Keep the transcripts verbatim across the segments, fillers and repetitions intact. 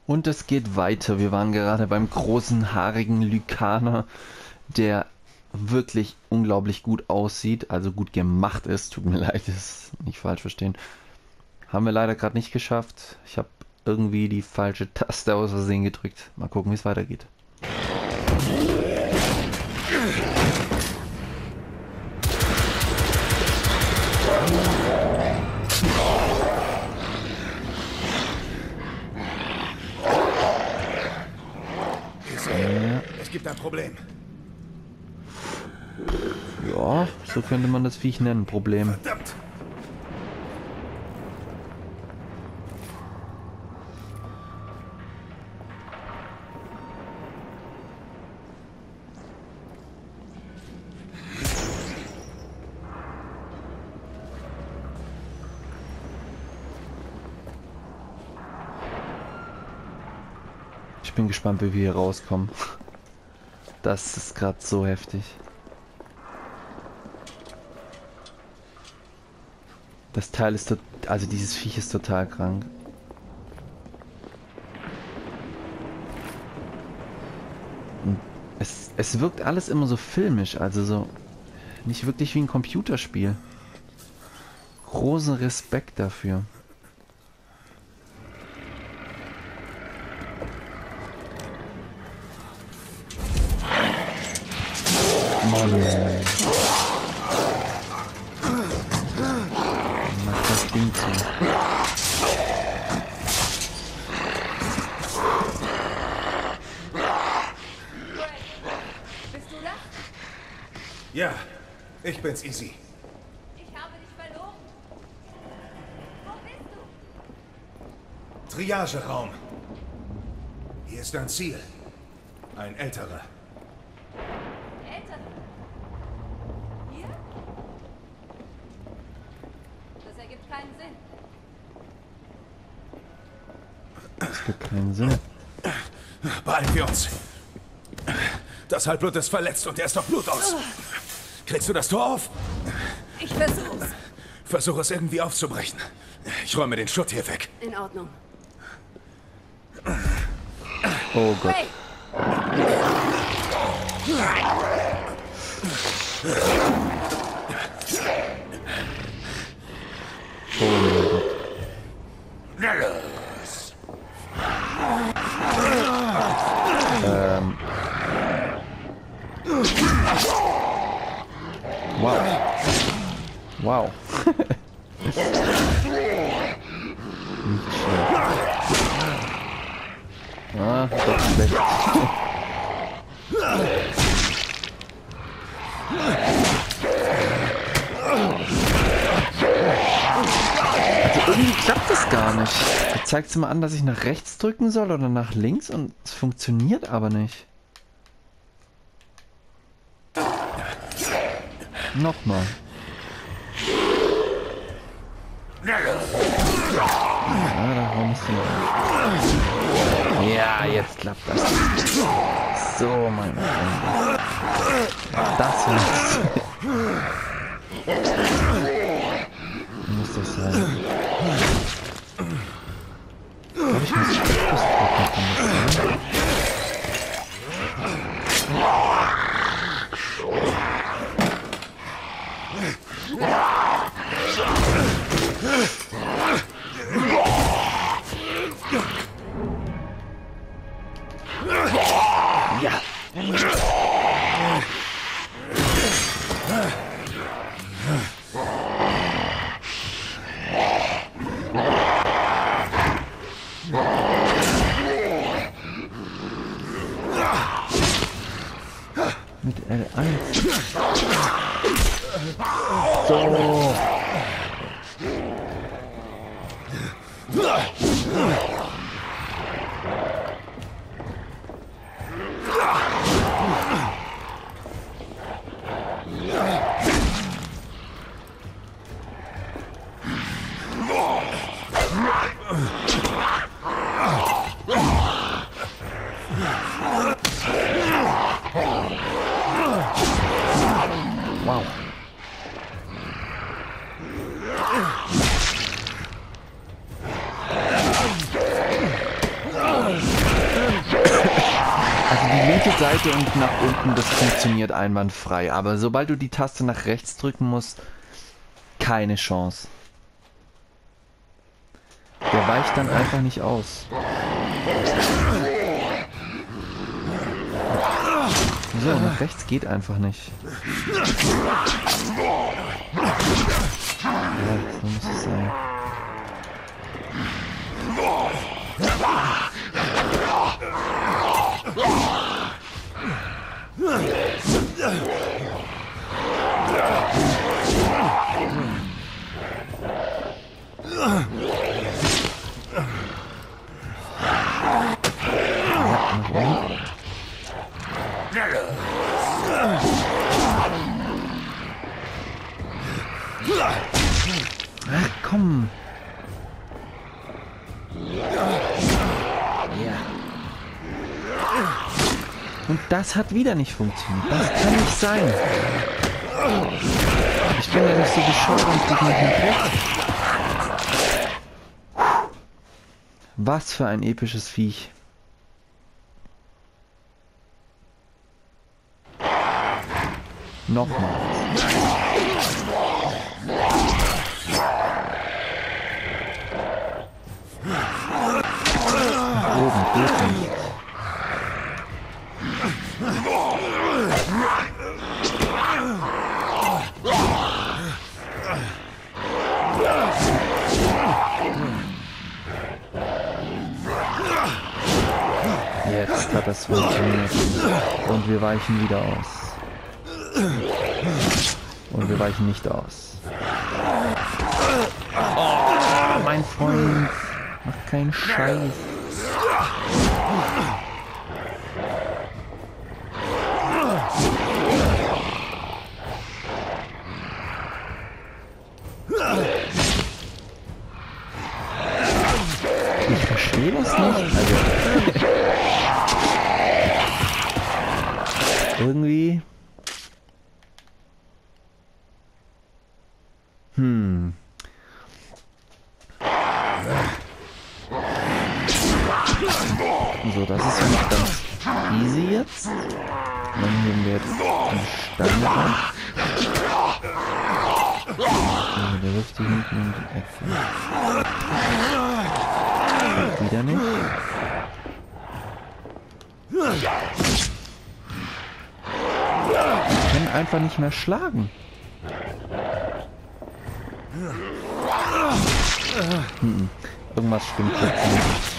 Und es geht weiter. Wir waren gerade beim großen, haarigen Lykaner, der wirklich unglaublich gut aussieht, also gut gemacht ist. Tut mir leid, das nicht falsch verstehen. Haben wir leider gerade nicht geschafft. Ich habe irgendwie die falsche Taste aus Versehen gedrückt. Mal gucken, wie es weitergeht. Es gibt ein Problem. Ja, so könnte man das Viech nennen. Problem. Verdammt! Ich bin gespannt, wie wir hier rauskommen. Das ist gerade so heftig. Das Teil ist tot, also dieses Viech ist total krank. Und es, es wirkt alles immer so filmisch, also so nicht wirklich wie ein Computerspiel. Großen Respekt dafür. Mann. Mach das Ding zu. Bist du das? Ja, ich bin's, Easy. Ich habe dich verloren. Wo bist du? Triageraum. Hier ist dein Ziel. Ein älterer. Älter. Hier? Das ergibt keinen Sinn. Das gibt keinen Sinn. Beeilen wir uns. Das Halbblut ist verletzt und er ist auf Blut aus. Kriegst du das Tor auf? Ich versuch's. Versuche es irgendwie aufzubrechen. Ich räume den Schutt hier weg. In Ordnung. Oh Gott. Hey! Oh mein Gott. Ähm. Wow. Wow. Nicht schlecht. Ah, doch schlecht. Also irgendwie klappt das gar nicht. Jetzt zeigt es mal an, dass ich nach rechts drücken soll oder nach links und es funktioniert aber nicht. Nochmal. Ja, da kommst du noch. Ja, jetzt klappt das. So, meine Freunde. Das war's. Muss das sein. Ich glaube, ich muss Fokus drücken, kann das sein? Ja. Mit L eins. So. Wow. linke Seite und nach unten, das funktioniert einwandfrei. Aber sobald du die Taste nach rechts drücken musst, keine Chance. Der weicht dann einfach nicht aus. So, nach rechts geht einfach nicht. Ja, so muss es sein. Ach komm. Und das hat wieder nicht funktioniert. Das kann nicht sein. Ich bin ja nicht so bescheuert und krieg nicht mehr weg. Was für ein episches Viech. Nochmal. Oben geht nicht. Jetzt hat das funktioniert. Und wir weichen wieder aus. Und wir weichen nicht aus. Oh, mein Freund. Mach keinen Scheiß. Ich verstehe das nicht. Also irgendwie. Hm. So, das ist nicht ganz easy jetzt. Dann nehmen wir jetzt die Steine rein. Also, der wirft die hinten in die Ecke. Und wieder nicht. Die können einfach nicht mehr schlagen. Hm, irgendwas stimmt jetzt nicht.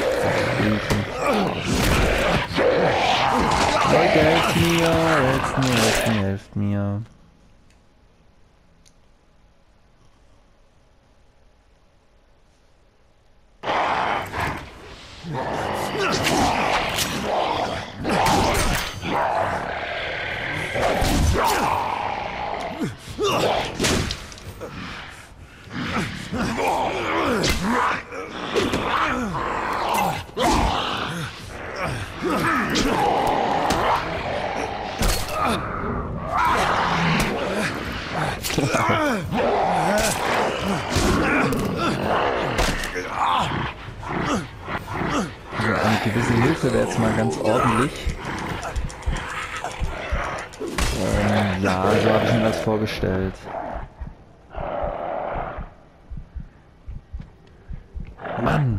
Leute, helft mir, helft mir, helft mir, helft mir. Also eine gewisse Hilfe wäre jetzt mal ganz ordentlich. Ähm, ja, so habe ich mir das vorgestellt. Mann!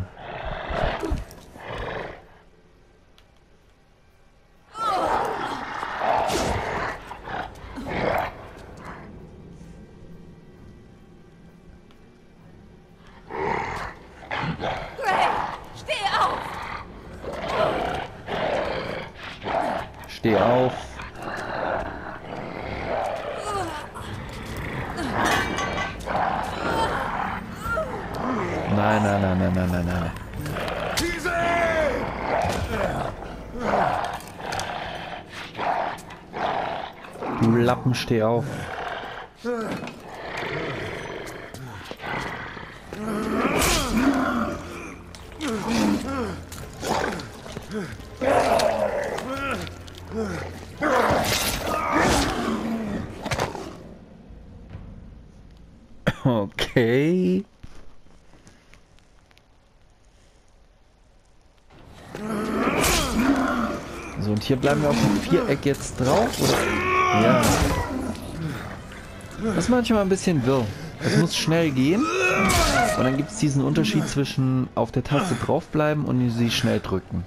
Steh auf. Nein, nein, nein, nein, nein, nein, nein. Du Lappen, steh auf. Okay. So, und hier bleiben wir auf dem Viereck jetzt drauf, oder? Ja. Das ist manchmal ein bisschen wirr. Es muss schnell gehen. Und dann gibt es diesen Unterschied zwischen auf der Taste draufbleiben und sie schnell drücken.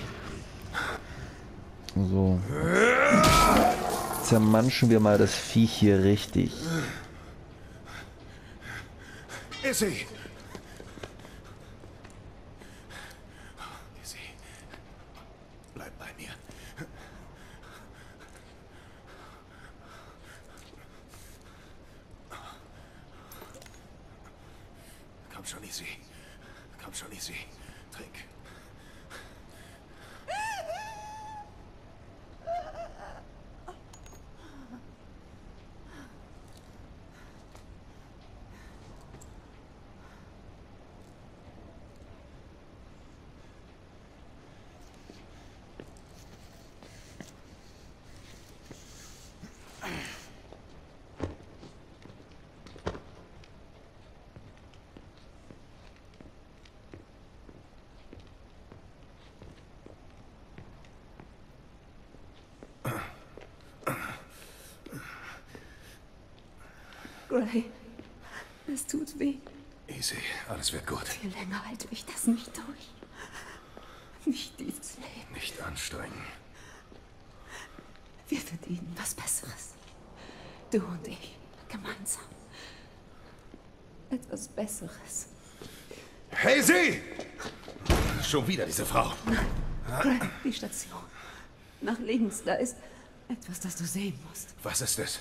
So. Zermanschen wir mal das Viech hier richtig. Izzy! Izzy. Bleib bei mir. Komm schon, Izzy. Komm schon, Izzy. Trink. Gray, es tut weh. Izzy, alles wird gut. Viel länger halte ich das nicht durch. Nicht dieses Leben. Nicht anstrengen. Wir verdienen was Besseres. Du und ich, gemeinsam. Etwas Besseres. Hey, Sie! Schon wieder diese Frau. Gray, die Station. Nach links, da ist etwas, das du sehen musst. Was ist es?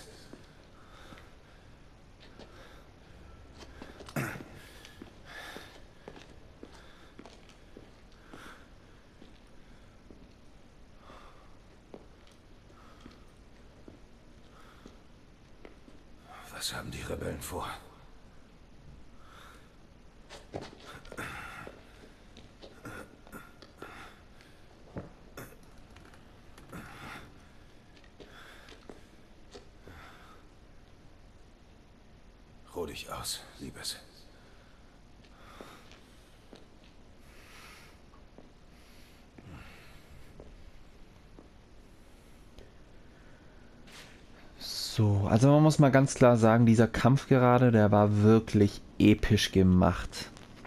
Was haben die Rebellen vor? Ruh dich aus, Liebes. So, also man muss mal ganz klar sagen, dieser Kampf gerade, der war wirklich episch gemacht.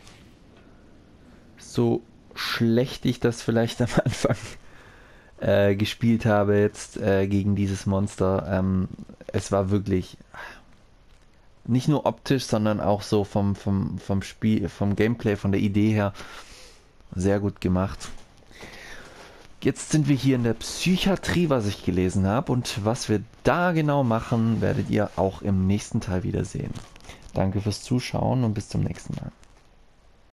So schlecht ich das vielleicht am Anfang äh, gespielt habe jetzt äh, gegen dieses Monster, ähm, es war wirklich nicht nur optisch, sondern auch so vom, vom, vom Spiel, vom Gameplay, von der Idee her sehr gut gemacht. Jetzt sind wir hier in der Psychiatrie, was ich gelesen habe, und was wir da genau machen, werdet ihr auch im nächsten Teil wiedersehen. Danke fürs Zuschauen und bis zum nächsten Mal.